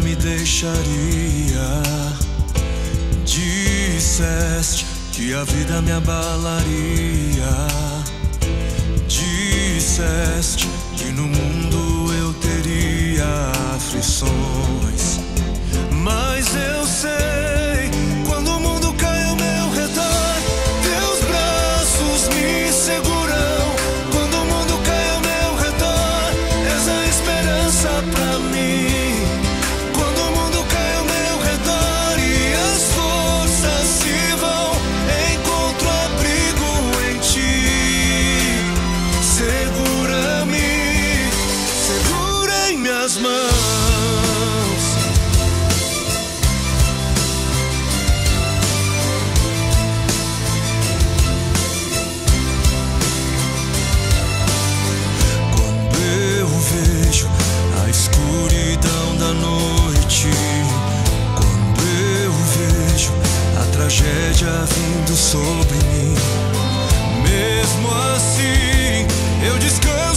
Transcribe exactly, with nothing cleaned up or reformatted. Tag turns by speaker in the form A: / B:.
A: me deixaria. Disseste que a vida me abalaria. Disseste que no mundo eu teria aflições. Mas eu sei, quando o mundo cai ao meu redor, teus braços me seguram. Quando o mundo cai ao meu redor, és a esperança pra mim. Quando o mundo cai ao meu redor e as forças se vão, encontro abrigo em ti. Segura-me, segura em minhas mãos. Escuridão da noite, quando eu vejo a tragédia vindo sobre mim, mesmo assim eu descanso.